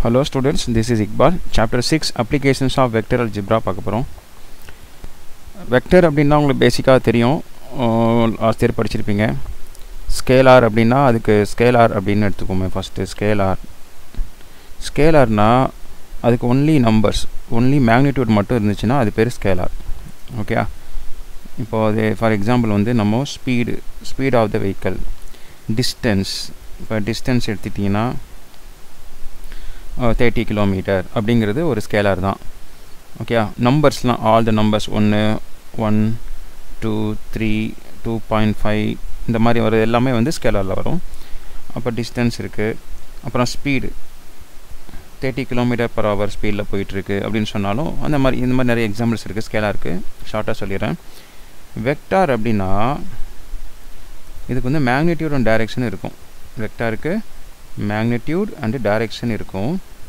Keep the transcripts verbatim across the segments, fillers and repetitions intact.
Hello students, this is Iqbal. Chapter six Applications of Vector Algebra பார்க்க போகிறோம். Vector அப்படின்னா உங்களுக்கு பேசிக்காக தெரியும், லாஸ்ட் இயர் படிச்சிருப்பீங்க. ஸ்கேலார் அப்படின்னா அதுக்கு ஸ்கேலார் அப்படின்னு எடுத்துக்கோமே. ஃபஸ்ட்டு ஸ்கேலார் ஸ்கேலார்னால் அதுக்கு ஒன்லி நம்பர்ஸ், ஒன்லி மேக்னிடியூட் மட்டும் இருந்துச்சுன்னா அது பேர் ஸ்கேலார். ஓகே, இப்போது அது ஃபார் எக்ஸாம்பிள் வந்து நம்ம speed speed of the vehicle, distance, இப்போ டிஸ்டன்ஸ் எடுத்துட்டிங்கன்னா தேர்ட்டி கிலோமீட்டர் அப்படிங்கிறது ஒரு ஸ்கேலார் தான். ஓகே, நம்பர்ஸ்லாம் ஆல் த நம்பர்ஸ் ஒன்று one two three two point five இந்த மாதிரி வர எல்லாமே வந்து ஸ்கேலாரில் வரும். அப்போ டிஸ்டன்ஸ் இருக்குது, அப்புறம் speed thirty kilometre per hour ஸ்பீடில் போயிட்டுருக்கு அப்படின்னு சொன்னாலும் அந்த மாதிரி இந்த மாதிரி நிறைய எக்ஸாம்பிள்ஸ் இருக்குது ஸ்கேலாருக்கு. ஷார்ட்டாக சொல்லிடுறேன். வெக்டார் அப்படின்னா இதுக்கு வந்து மேக்னிடியூட் அண்ட் டைரெக்ஷன் இருக்கும். வெக்டாருக்கு மேக்னிடியூட் அண்ட் டைரெக்ஷன் இருக்கும்.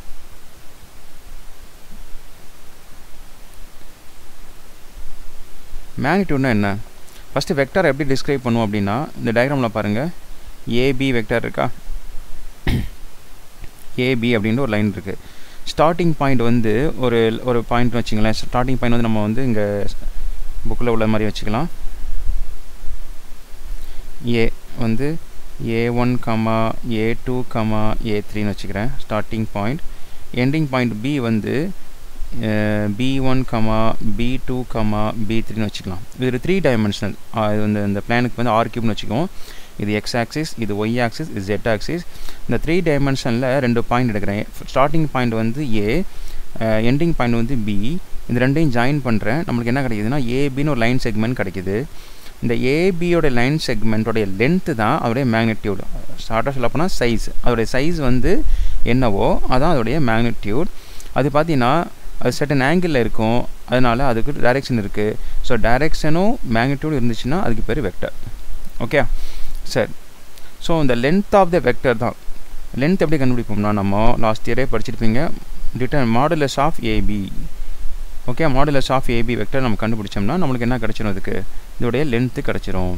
மேக்னிடியூட்னா என்ன? ஃபஸ்ட்டு வெக்டார் எப்படி டிஸ்கிரைப் பண்ணுவோம் அப்படின்னா, இந்த டயக்ராமில் பாருங்கள், ஏபி வெக்டார் இருக்கா? ஏபி அப்படின்ற ஒரு லைன் இருக்குது. ஸ்டார்டிங் பாயிண்ட் வந்து ஒரு ஒரு பாயிண்ட் வச்சுங்களேன். ஸ்டார்டிங் பாயிண்ட் வந்து நம்ம வந்து இங்கே புக்கில் உள்ள மாதிரி வச்சுக்கலாம். ஏ வந்து A one comma A two comma A த்ரீன்னு வச்சுக்கிறேன் starting point. Ending point B வந்து B one comma B two comma B த்ரீன்னு வச்சுக்கலாம். இது த்ரீ டைமென்ஷனல். இது வந்து இந்த பிளானுக்கு வந்து ஆர் கியூப்னு வச்சுக்குவோம். இது எக்ஸ் ஆக்சிஸ், இது ஒய் ஆக்சிஸ், இது ஜெட் ஆக்சிஸ். இந்த த்ரீ டைமென்ஷனில் ரெண்டு பாயிண்ட் எடுக்கிறேன். ஸ்டார்டிங் பாயிண்ட் வந்து ஏ, எண்டிங் பாயிண்ட் வந்து பி. இந்த ரெண்டையும் ஜாயின் பண்ணுறேன். நம்மளுக்கு என்ன கிடைக்குதுன்னா ஏபின்னு ஒரு லைன் செக்மெண்ட் கிடைக்குது. இந்த ஏபியோட லைன் செக்மெண்ட்டோடைய லென்த்து தான் அதோடைய மேக்னிடியூட். ஷார்ட்டாக சொல்ல போனால் சைஸ், அதோடைய சைஸ் வந்து என்னவோ அதான் அதோடைய மேக்னிடியூட். அது பார்த்தீங்கன்னா அது சர்டன் ஆங்கிளில் இருக்கும், அதனால் அதுக்கு டைரெக்ஷன் இருக்குது. ஸோ டைரெக்ஷனும் மேக்னிடியூட் இருந்துச்சுன்னா அதுக்கு பேர் வெக்டர். Okay sir. ஸோ இந்த லென்த் ஆஃப் த வெக்டர் தான். லென்த் எப்படி கண்டுபிடிப்போம்னா, நம்ம லாஸ்ட் இயரே படிச்சிருப்பீங்க, டிட்டர் modulus of AB. Okay, modulus of AB vector நம்ம கண்டுபிடிச்சோம்னா நம்மளுக்கு என்ன கிடச்சிரும்? அதுக்கு இதோடைய லென்த்து கிடச்சிரும்.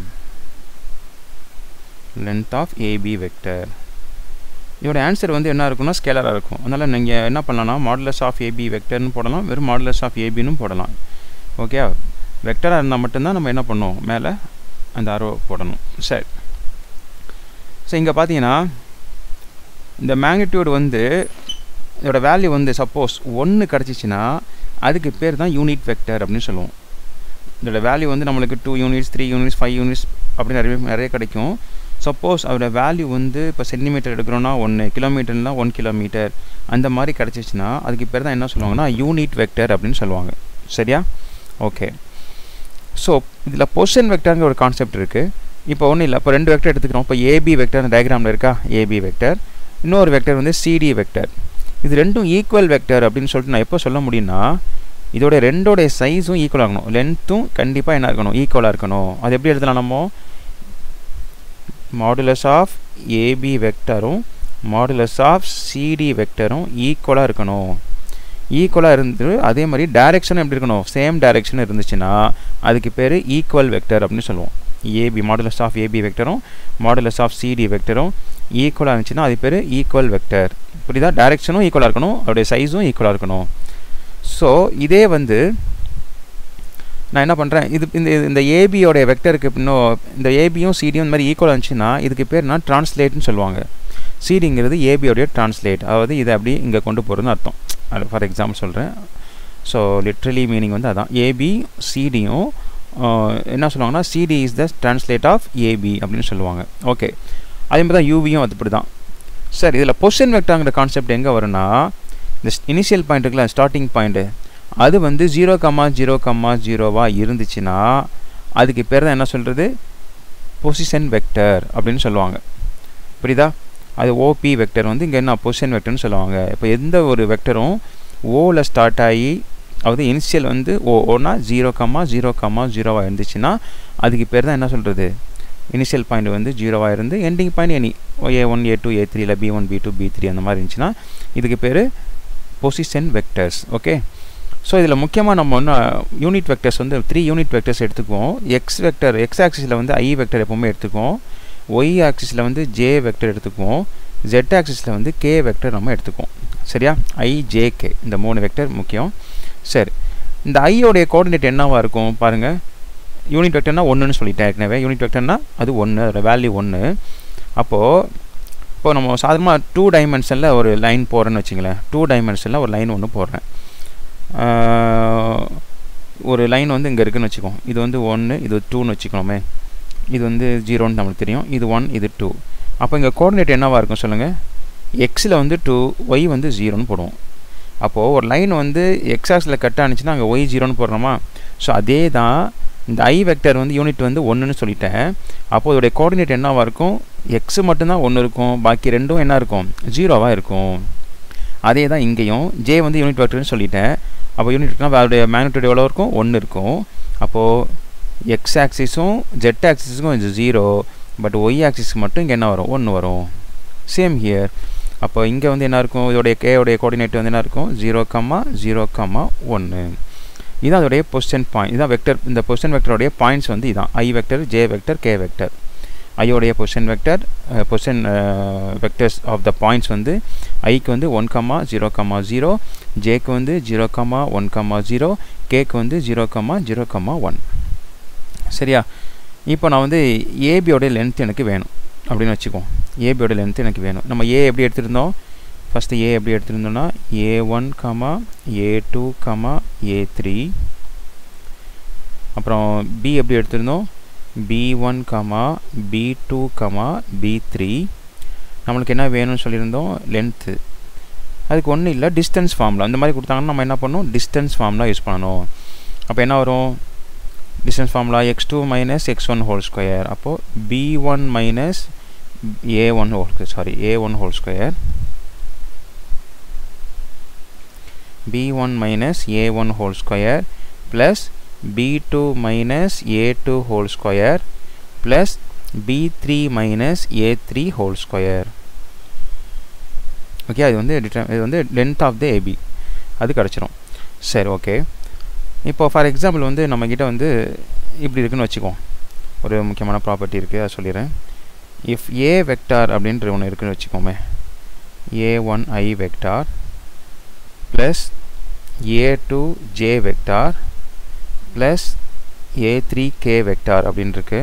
Length of AB vector. இதோட ஆன்சர் வந்து என்ன இருக்குன்னா ஸ்கேலராக இருக்கும். அதனால் நீங்கள் என்ன பண்ணலாம்னா மாடுலஸ் ஆஃப் ஏபி வெக்டர்னு போடலாம், வெறும் மாடுலஸ் ஆஃப் ஏபின்னு போடலாம். ஓகே, வெக்டராக இருந்தால் மட்டும்தான் நம்ம என்ன பண்ணோம், மேலே அந்த அரோ போடணும். சரி. ஸோ இங்கே பார்த்தீங்கன்னா இந்த மேக்னிடியூட் வந்து இதோட வேல்யூ வந்து சப்போஸ் ஒன்று கிடச்சிச்சின்னா அதுக்கு பேர் தான் யூனிட் வெக்டர் அப்படின்னு சொல்லுவோம். இதோட வேல்யூ வந்து நம்மளுக்கு two units, three units, five units அப்படி நிறைய நிறைய கிடைக்கும். சப்போஸ் அதோட வேல்யூ வந்து இப்போ சென்டிமீட்டர் எடுக்கிறோன்னா ஒன்று, கிலோமீட்டர்னால் ஒன் கிலோமீட்டர் அந்த மாதிரி கிடச்சிச்சின்னா அதுக்கு பேர் தான் என்ன சொல்லுவாங்கன்னா யூனிட் வெக்டர் அப்படின்னு சொல்லுவாங்க. சரியா? ஓகே. ஸோ இதில் பொசிஷன் வெக்டர்ங்கிற ஒரு கான்செப்ட் இருக்குது. இப்போ ஒன்றும் இல்லை, இப்போ ரெண்டு வெக்டர் எடுத்துக்கிறோம். இப்போ ஏபி வெக்டர் டயக்ராமில் இருக்கா, ஏபி வெக்டர். இன்னொரு வெக்டர் வந்து சிடி வெக்டர். இது ரெண்டும் ஈக்குவல் வெக்டர் அப்படின்னு சொல்லிட்டு நான் எப்போ சொல்ல முடியும்னா, இதோட ரெண்டோடைய சைஸும் ஈக்குவல் ஆகணும், லென்த்தும் கண்டிப்பாக என்ன இருக்கணும், ஈக்குவலாக இருக்கணும். அது எப்படி எடுத்துலாம் நம்ம? மாடுலஸ் ஆஃப் ஏபி வெக்டரும் மாடுலஸ் ஆஃப் சிடி வெக்டரும் ஈக்குவலாக இருக்கணும். ஈக்குவலாக இருந்து அதே மாதிரி டைரெக்ஷனும் எப்படி இருக்கணும், சேம் டைரெக்ஷன் இருந்துச்சுன்னா அதுக்கு பேர் ஈக்குவல் வெக்டர் அப்படின்னு சொல்லுவோம். ஏபி மாடுலஸ் ஆஃப் ஏபி வெக்டரும் மாடுலஸ் ஆஃப் சிடி வெக்டரும் ஈக்குவலாக இருந்துச்சுன்னா அது பேர் ஈக்குவல் வெக்டர். புரியுதா? டைரெக்ஷனும் ஈக்குவலாக இருக்கணும், அதோடைய சைஸும் ஈக்குவலாக இருக்கணும். ஸோ இதே வந்து நான் என்ன பண்ணுறேன், இது இந்த இந்த ஏபியோடைய வெக்டருக்கு இன்னும் இந்த ஏபியும் சிடியும் இந்த மாதிரி ஈக்குவலாக இருந்துச்சுன்னா இதுக்கு பேர் நான் ட்ரான்ஸ்லேட்னு சொல்லுவாங்க. சிடிங்கிறது ஏபியோடைய ட்ரான்ஸ்லேட், அதாவது இதை அப்படி இங்கே கொண்டு போகிறதுன்னு அர்த்தம். அது ஃபார் எக்ஸாம்பிள் சொல்கிறேன். ஸோ லிட்ரலி மீனிங் வந்து அதான், ஏபி சிடியும் என்ன சொல்லுவாங்கன்னா CD is the translate of AB அப்படின்னு சொல்லுவாங்க. ஓகே, அதே மாதிரி தான் யூவியும் அது இப்படி தான். சார் இதில் பொசிஷன் வெக்டர்ங்கிற கான்செப்ட் எங்கே வரும்னா, இந்த இனிஷியல் பாயிண்ட் இருக்குல்ல, ஸ்டார்டிங் பாயிண்ட்டு, அது வந்து ஜீரோ கம்மா ஜீரோ கம்மா ஜீரோவாக இருந்துச்சுன்னா அதுக்கு பேர் தான் என்ன சொல்கிறது, பொசிஷன் வெக்டர் அப்படின்னு சொல்லுவாங்க. புரியுதா? அது ஓபி வெக்டர் வந்து இங்கே என்ன பொசிஷன் வெக்டர்னு சொல்லுவாங்க. இப்போ எந்த ஒரு வெக்டரும் ஓவில் ஸ்டார்ட் ஆகி, அதாவது இனிஷியல் வந்து ஓ ஓனா ஜீரோ கம்மா ஜீரோ கம்மா ஜீரோவாக இருந்துச்சுன்னா அதுக்கு பேர் தான் என்ன சொல்கிறது, இனிஷியல் பாயிண்ட் வந்து ஜீரோவாக இருந்து ending point any A one A two A three இல்லை B one B two B three அந்த மாதிரி இருந்துச்சுன்னா இதுக்கு பேர் பொசிஷன் வெக்டர்ஸ். ஓகே. ஸோ இதில் முக்கியமாக நம்ம ஒன்று யூனிட் வெக்டர்ஸ் வந்து த்ரீ யூனிட் வெக்டர்ஸ் எடுத்துக்குவோம். எக்ஸ் வெக்டர், எக்ஸ் ஆக்சிஸில் வந்து ஐ வெக்டர் எப்போவுமே எடுத்துக்குவோம். ஒய் ஆக்சிஸில் வந்து ஜே வெக்டர் எடுத்துக்குவோம். ஜெட் ஆக்சிஸில் வந்து கே வெக்டர் நம்ம எடுத்துக்குவோம். சரியா? I J K இந்த மூணு வெக்டர் முக்கியம். சரி, இந்த I உடைய கோஆர்டினேட் என்னவா இருக்கும் பாருங்க. யூனிட் வெக்டர்னா ஒன்றுன்னு சொல்லிட்டேன் ஏற்கனவே. யூனிட் வெக்டர்னா அது ஒன்று, அதோட வேல்யூ ஒன்று. அப்போது இப்போ நம்ம சாதாரணமாக டூ டைமென்ஷனில் ஒரு லைன் போடுறேன்னு வச்சுங்களேன். டூ டைமென்ஷனில் ஒரு லைன் ஒன்று போடுறேன். ஒரு லைன் வந்து இங்கே இருக்குதுன்னு வச்சுக்கோம். இது வந்து ஒன்று, இது டூன்னு வச்சுக்கணுமே. இது வந்து ஜீரோன்னு நம்மளுக்கு தெரியும். இது ஒன், இது டூ. அப்போ இங்கே கோஆர்டினேட் என்னவாக இருக்கும் சொல்லுங்கள்? எக்ஸில் வந்து டூ, ஒய் வந்து ஜீரோன்னு போடுவோம். அப்போது ஒரு லைன் வந்து எக்ஸ் ஆக்ஸில் கட் ஆனிச்சுன்னா அங்கே ஒய் ஜீரோன்னு போடுறோமா? ஸோ அதே தான் இந்த ஐ வெக்டர் வந்து யூனிட் வந்து ஒன்றுன்னு சொல்லிட்டேன். அப்போது இதோடைய கோஆர்டினேட் என்னவாக இருக்கும்? எக்ஸு மட்டும்தான் ஒன்று இருக்கும், பாக்கி ரெண்டும் என்ன இருக்கும்? ஜீரோவாக இருக்கும். அதே தான் இங்கேயும் ஜே வந்து யூனிட் வெக்டர்னு சொல்லிட்டேன். அப்போ யூனிட் வெக்டர்னா அதோடைய மேக்னிட்யூட் எவ்வளோ இருக்கும்? ஒன்று இருக்கும். அப்போது எக்ஸ் ஆக்சிஸும் ஜெட் ஆக்சிஸுக்கும் இது ஜீரோ, பட் ஒய் ஆக்சிஸ்க்கு மட்டும் இங்கே என்ன வரும்? ஒன்று வரும். Same here. அப்போ இங்கே வந்து என்ன இருக்கும்? இதோடைய கேவுடைய கோஆர்டினேட் வந்து என்ன இருக்கும்? ஜீரோ கம்மா ஜீரோ கம்மா ஒன்று. இதுதான் அதோடைய பொசிஷன் பாயிண்ட். இதுதான் வெக்டர். இந்த பொசிஷன் வெக்டருடைய பாயிண்ட்ஸ் வந்து இதான் I vector, J vector, K vector. ஐயோடைய position vector, position vectors of the points வந்து ஐக்கு வந்து one comma zero comma zero, ஜேக்கு வந்து zero comma one comma zero, கேக்கு வந்து zero comma zero comma one. சரியா? இப்போ நான் வந்து ஏபியோடைய லென்த் எனக்கு வேணும் அப்படின்னு வச்சுக்குவோம். ஏபியோட லென்த் எனக்கு வேணும். நம்ம ஏ எப்படி எடுத்துருந்தோம்? ஃபஸ்ட்டு ஏ எப்படி எடுத்துருந்தோம்னா A one comma A two comma A three. அப்புறம் பி எப்படி எடுத்திருந்தோம்? B one comma B two comma B three. நம்மளுக்கு என்ன வேணும்னு சொல்லியிருந்தோம்? லென்த்து. அதுக்கு ஒன்றும் இல்லை, டிஸ்டன்ஸ் ஃபார்முலா. அந்த மாதிரி கொடுத்தாங்கன்னா நம்ம என்ன பண்ணணும்? டிஸ்டன்ஸ் ஃபார்முலா யூஸ் பண்ணணும். அப்போ என்ன வரும்? Distance formula X two minus X one whole square. அப்போது B one minus A one whole sorry A one whole square, B one minus A one whole square plus B two minus A two whole square plus B three minus A three whole square. Okay, அது வந்து இது வந்து length of the AB அது கிடச்சிரும். சரி, okay. இப்போ for example வந்து நம்மக்கிட்ட வந்து இப்படி இருக்குன்னு வச்சுக்குவோம். ஒரு முக்கியமான ப்ராப்பர்ட்டி இருக்குது, அதை சொல்லிடுறேன். இஃப் ஏ வெக்டார் அப்படின்ற ஒன்று இருக்குன்னு வச்சுக்கோமே, A one I vector plus A two J vector plus A three K vector அப்படின்னு இருக்கு.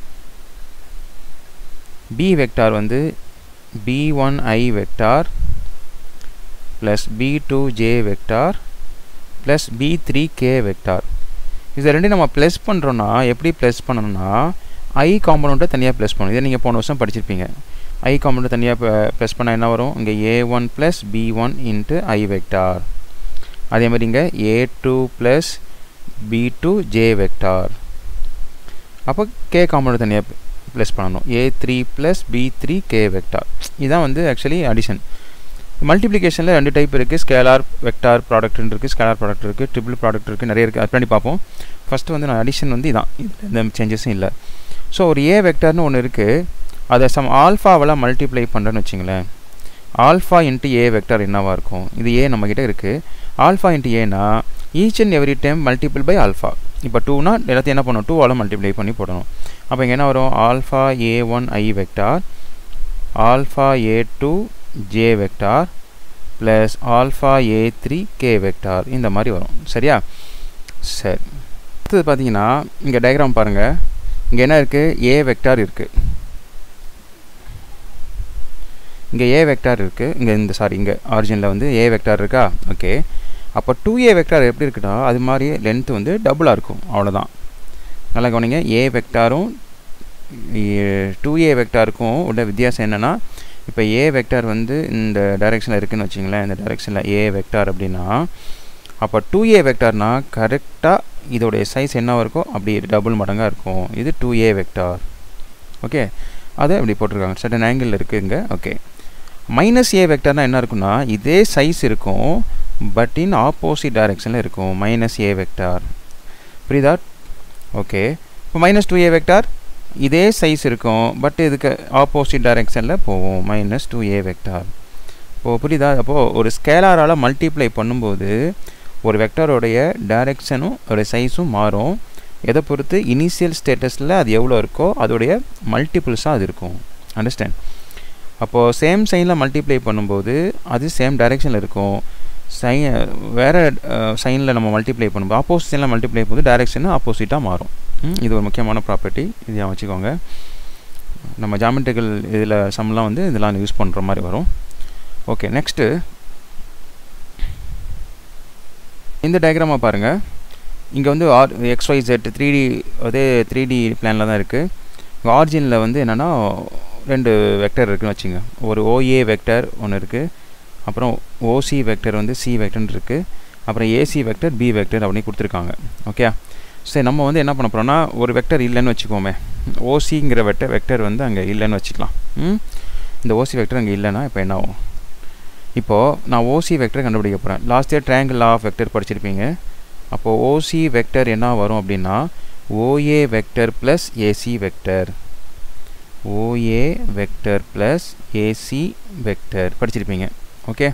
பி வெக்டார் வந்து பி ஒன் ஐ vector plus B two J vector plus B three K vector. இதை ரெண்டையும் நம்ம ப்ளஸ் பண்ணுறோன்னா எப்படி ப்ளஸ் பண்ணணும்னா ஐ காம்பனண்ட்டை தனியாக ப்ளஸ் பண்ணணும். இதை நீங்கள் போன வருஷம் படிச்சிருப்பீங்க. ஐ காம்பனண்ட்டை தனியாக ப்ளஸ் பண்ணால் என்ன வரும்? இங்கே A one plus B one into I vector. அதே மாதிரி இங்கே A two plus B two J vector. அப்போ கே காம்பனண்ட் தனியாக ப்ளஸ் பண்ணணும். A three plus B three K vector. இதுதான் வந்து ஆக்சுவலி அடிஷன். மல்டிப்ளிகேஷனில் ரெண்டு டைப் இருக்குது. ஸ்கேலார் வெக்டார் ப்ராடக்ட்னு இருக்குது, ஸ்கேலார் ப்ராடக்ட் இருக்குது, ட்ரிபிள் ப்ராடக்ட் இருக்குது, நிறைய இருக்குது. அது பண்ணி பார்ப்போம். ஃபஸ்ட்டு வந்து நான் அடிஷன் வந்து இதான், எந்த சேஞ்சஸும் இல்லை. ஸோ ஒரு ஏ வெக்டார்னு ஒன்று இருக்குது. அதை சம் ஆல்ஃபாவெல்லாம் மல்டிப்ளை பண்ணுறேன்னு வச்சிங்களேன். ஆல்ஃபா இன்ட்டு ஏ வெக்டார் என்னவாக இருக்கும்? இது ஏ நம்மக்கிட்ட இருக்குது. ஆல்ஃபா இன்ட்டு ஏனா each and every time multiple by alpha. இப்போ டூனா எல்லாத்தையும் என்ன பண்ணணும்? டூவால் மல்டிப்ளை பண்ணி போடணும். அப்போ இங்கே என்ன வரும்? Alpha A one I vector alpha A two J vector plus alpha A three K vector. இந்த மாதிரி வரும். சரியா? சரி, அடுத்தது பார்த்தீங்கன்னா இங்கே டயக்ராம் பாருங்கள். இங்கே என்ன இருக்குது? ஏ வெக்டார் இருக்குது. இங்கே ஏ வெக்டார் இருக்குது. இங்கே இந்த சாரி இங்கே ஆரிஜினில் வந்து ஏ வெக்டார் இருக்கா? ஓகே. அப்போ டூ ஏ வெக்டார் எப்படி இருக்குன்னா அது மாதிரி லென்த்து வந்து டபுளாக இருக்கும். அவ்வளோதான். நல்லா கவனிங்க. ஏ வெக்டாரும் டூ ஏ வெக்டாருக்கும் உள்ள வித்தியாசம் என்னென்னா, இப்போ ஏ வெக்டார் வந்து இந்த டைரெக்ஷனில் இருக்குதுன்னு வச்சிங்களேன். இந்த டைரெக்ஷனில் ஏ வெக்டார் அப்படின்னா அப்போ டூ ஏ வெக்டார்னா கரெக்டாக இதோடைய சைஸ் என்னவாக இருக்கோ அப்படி டபுள் மடங்காக இருக்கும். இது டூ ஏ வெக்டார். ஓகே, அதை அப்படி போட்டிருக்காங்க. சர்டன் ஆங்கிள் இருக்குது இங்கே. ஓகே. மைனஸ் ஏ வெக்டார்னால் என்ன இருக்குன்னா இதே சைஸ் இருக்கும், பட் இன் ஆப்போசிட் டைரெக்ஷனில் இருக்கும். மைனஸ் ஏ வெக்டார் புரியுதா? ஓகே. இப்போ மைனஸ் டூ ஏ வெக்டார் இதே சைஸ் இருக்கும், பட் இதுக்கு ஆப்போசிட் டைரெக்ஷனில் போகும். Minus two A vector. இப்போது புரியுதா? அப்போது ஒரு ஸ்கேலாரால் மல்டிப்ளை பண்ணும்போது ஒரு வெக்டாரோடைய டைரெக்ஷனும் அதோடைய சைஸும் மாறும். எதை பொறுத்து? இனிஷியல் ஸ்டேட்டஸில் அது எவ்வளோ இருக்கோ அதோடைய மல்டிபிள்ஸாக அது இருக்கும். அண்டர்ஸ்டாண்ட்? அப்போது சேம் சைனில் மல்டிப்ளை பண்ணும்போது அது சேம் டைரெக்ஷனில் இருக்கும். சை வேறு சைனில் நம்ம மல்டிப்ளை பண்ணும்போது ஆப்போசிட் சைனில் மல்டிப்ளை பண்ணும்போது டைரெக்ஷன் ஆப்போசிட்டாக மாறும். இது ஒரு முக்கியமான ப்ராப்பர்ட்டி, இதை வச்சுக்கோங்க. நம்ம ஜாமெட்ரிக்கல் இதில் சம்லாம் வந்து இதெல்லாம் யூஸ் பண்ணுற மாதிரி வரும். ஓகே, நெக்ஸ்ட்டு இந்த டயக்ராமை பாருங்கள். இங்கே வந்து R X Y Z three D அதே த்ரீ டி பிளானில் தான் இருக்குது. இங்கே ஆரிஜினில் வந்து என்னென்னா ரெண்டு வெக்டர் இருக்குதுன்னு வச்சுங்க. ஒரு ஓஏ வெக்டர் ஒன்று இருக்குது, அப்புறம் ஓசி வெக்டர் வந்து சி வெக்டர்னு இருக்குது, அப்புறம் ஏசி வெக்டர் பி வெக்டர் அப்படின்னு கொடுத்துருக்காங்க. ஓகே, சரி நம்ம வந்து என்ன பண்ண போகிறோம்னா ஒரு வெக்டர் இல்லைன்னு வச்சுக்கோமே. ஓசிங்கிற வெக்டர் வெக்டர் வந்து அங்கே இல்லைன்னு வச்சுக்கலாம். இந்த ஓசி வெக்டர் அங்கே இல்லைன்னா இப்போ என்ன ஆகும்? இப்போது நான் ஓசி வெக்டர் கண்டுபிடிக்க போகிறேன். Last year triangle law of vector படிச்சிருப்பீங்க. அப்போது ஓசி வெக்டர் என்ன வரும் அப்படின்னா OA vector plus AC vector, OA vector plus AC vector படிச்சிருப்பீங்க. ஓகே,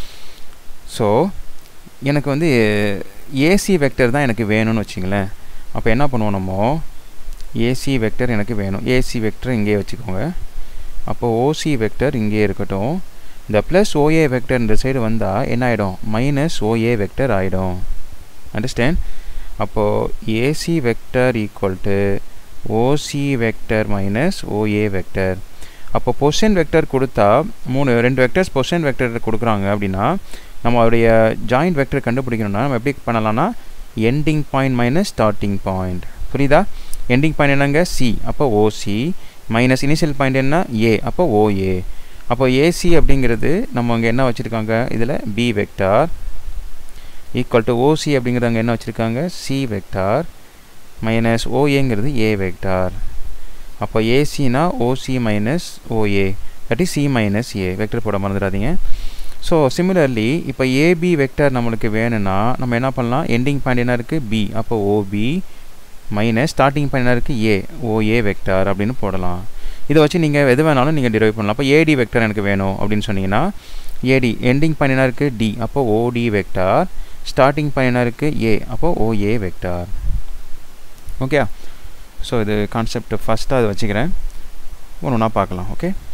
ஸோ எனக்கு வந்து ஏசி வெக்டர் தான் எனக்கு வேணும்னு வச்சுங்களேன். அப்போ என்ன பண்ணுவோம், நம்ம ஏசி வெக்டர் எனக்கு வேணும். ஏசி வெக்டர் இங்கே வச்சுக்கோங்க. அப்போது ஓசி வெக்டர் இங்கே இருக்கட்டும். இந்த ப்ளஸ் ஓஏ வெக்டர் இந்த சைடு வந்தால் என்ன ஆகிடும்? மைனஸ் ஓஏ வெக்டர் ஆகிடும். அண்டர்ஸ்டாண்ட்? அப்போது AC vector equal to OC vector minus OA vector. அப்போ பொசிஷன் வெக்டர் கொடுத்தா மூணு ரெண்டு வெக்டர்ஸ் பொசிஷன் வெக்டர் கொடுக்குறாங்க அப்படின்னா நம்ம அவருடைய ஜாயிண்ட் வெக்டர் கண்டுபிடிக்கணும்னா நம்ம எப்படி பண்ணலாம்னா ending point minus starting point. புரியுதா? எண்டிங் பாயிண்ட் என்னங்க? சி, அப்போ ஓசி, மைனஸ் இனிஷியல் பாயிண்ட் என்ன? ஏ, அப்போ ஓஏ. அப்போ ஏசி அப்படிங்கிறது நம்ம அங்கே என்ன வச்சுருக்காங்க இதில் B vector equal to OC அப்படிங்கிறது அங்கே என்ன வச்சுருக்காங்க? சி வெக்டார் மைனஸ் ஓஏங்கிறது ஏ வெக்டார். அப்போ ஏசினா OC minus OA, that is C minus A. Vector போட மறந்துடாதீங்க. ஸோ சிமிலர்லி இப்போ ஏபி வெக்டர் நம்மளுக்கு வேணும்னா நம்ம என்ன பண்ணலாம்? எண்டிங் பாயிண்ட் என்ன இருக்குது? பி, அப்போ ஓபி மைனஸ் ஸ்டார்டிங் பாயிண்ட் என்ன இருக்குது? ஏ, ஓஏ வெக்டார் அப்படின்னு போடலாம். இதை வச்சு நீங்கள் எது வேணாலும் நீங்கள் டிரைவ் பண்ணலாம். அப்போ ஏடி வெக்டர் எனக்கு வேணும் அப்படின்னு சொன்னீங்கன்னா ஏடி எண்டிங் பாயிண்ட் என்ன இருக்குது? டி, அப்போ ஓடி வெக்டார், ஸ்டார்டிங் பாயிண்ட் என்ன இருக்குது? ஏ, அப்போ ஓஏ வெக்டார். ஓகே, ஸோ இது கான்செப்ட் ஃபஸ்ட்டாக அதை வச்சுக்கிறேன். ஒன்று ஒன்றா பார்க்கலாம். ஓகே.